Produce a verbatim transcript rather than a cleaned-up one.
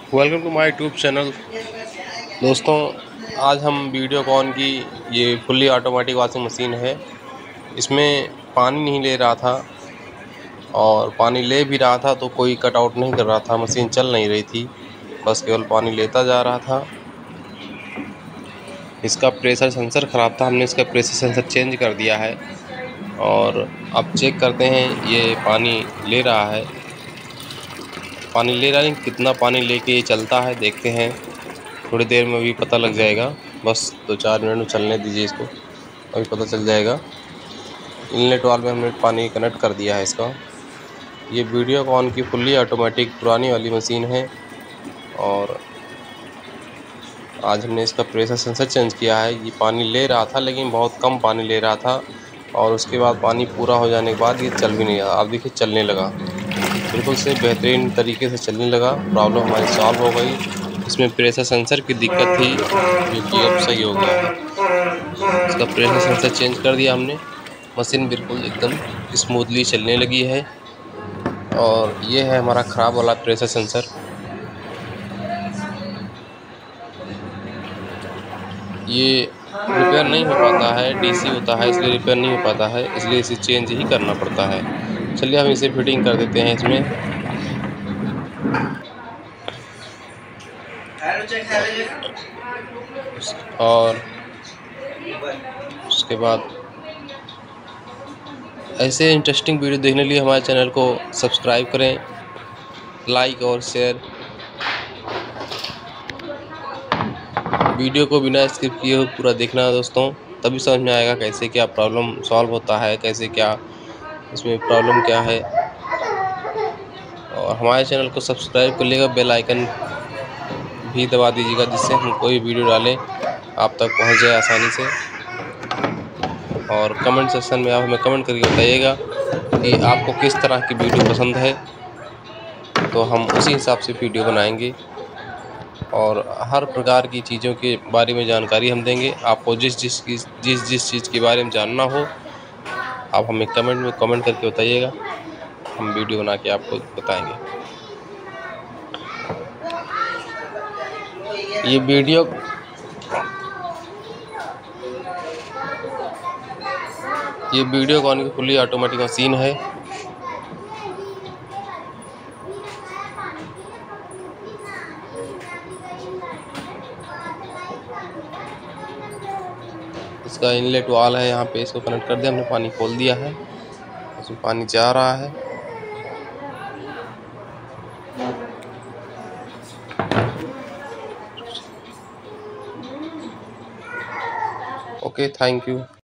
Welcome to my YouTube channel. दोस्तों, आज हम वीडियोकॉन की ये फुल्ली ऑटोमेटिक वॉशिंग मशीन है। इसमें पानी नहीं ले रहा था और पानी ले भी रहा था तो कोई कटआउट नहीं कर रहा था। मशीन चल नहीं रही थी, बस केवल पानी लेता जा रहा था। इसका प्रेशर सेंसर ख़राब था, हमने इसका प्रेशर सेंसर चेंज कर दिया है और अब चेक करते हैं ये पानी ले रहा है। पानी ले रहा है, कितना पानी लेके ये चलता है देखते हैं। थोड़ी देर में भी पता लग जाएगा, बस दो चार मिनट में चलने दीजिए इसको, अभी पता चल जाएगा। इनलेट वाल्व में हमने पानी कनेक्ट कर दिया है इसका। ये वीडियोकॉन की फुल्ली ऑटोमेटिक पुरानी वाली मशीन है और आज हमने इसका प्रेशर सेंसर चेंज किया है। ये पानी ले रहा था लेकिन बहुत कम पानी ले रहा था और उसके बाद पानी पूरा हो जाने के बाद ये चल भी नहीं रहा। अब देखिए चलने लगा, बिल्कुल से बेहतरीन तरीके से चलने लगा। प्रॉब्लम हमारी सॉल्व हो गई। इसमें प्रेशर सेंसर की दिक्कत थी जो कि अब सही हो गया है। इसका प्रेशर सेंसर चेंज कर दिया हमने, मशीन बिल्कुल एकदम स्मूथली चलने लगी है। और ये है हमारा ख़राब वाला प्रेशर सेंसर। ये रिपेयर नहीं हो पाता है, डीसी होता है इसलिए रिपेयर नहीं हो पाता है, इसलिए इसे चेंज ही करना पड़ता है। चलिए हम इसे फिटिंग कर देते हैं इसमें। और उसके बाद ऐसे इंटरेस्टिंग वीडियो देखने के लिए हमारे चैनल को सब्सक्राइब करें, लाइक और शेयर। वीडियो को बिना स्किप किए हुए पूरा देखना दोस्तों, तभी समझ में आएगा कैसे क्या प्रॉब्लम सॉल्व होता है, कैसे क्या इसमें प्रॉब्लम क्या है। और हमारे चैनल को सब्सक्राइब कर लेगा, बेल आइकन भी दबा दीजिएगा जिससे हम कोई वीडियो डालें आप तक पहुंच जाए आसानी से। और कमेंट सेक्शन में आप हमें कमेंट करके बताइएगा कि आपको किस तरह की वीडियो पसंद है, तो हम उसी हिसाब से वीडियो बनाएंगे। और हर प्रकार की चीज़ों के बारे में जानकारी हम देंगे। आपको जिस जिस की जिस जिस चीज़ के बारे में जानना हो आप हमें कमेंट में कमेंट करके बताइएगा, हम वीडियो बना के आपको बताएंगे। ये वीडियो ये वीडियोकॉन की फुल्ली ऑटोमेटिक मशीन है। इसका इनलेट वाल है यहाँ पे, इसको कनेक्ट कर दिया हमने, पानी खोल दिया है, उसमें पानी जा रहा है। Okay, thank you.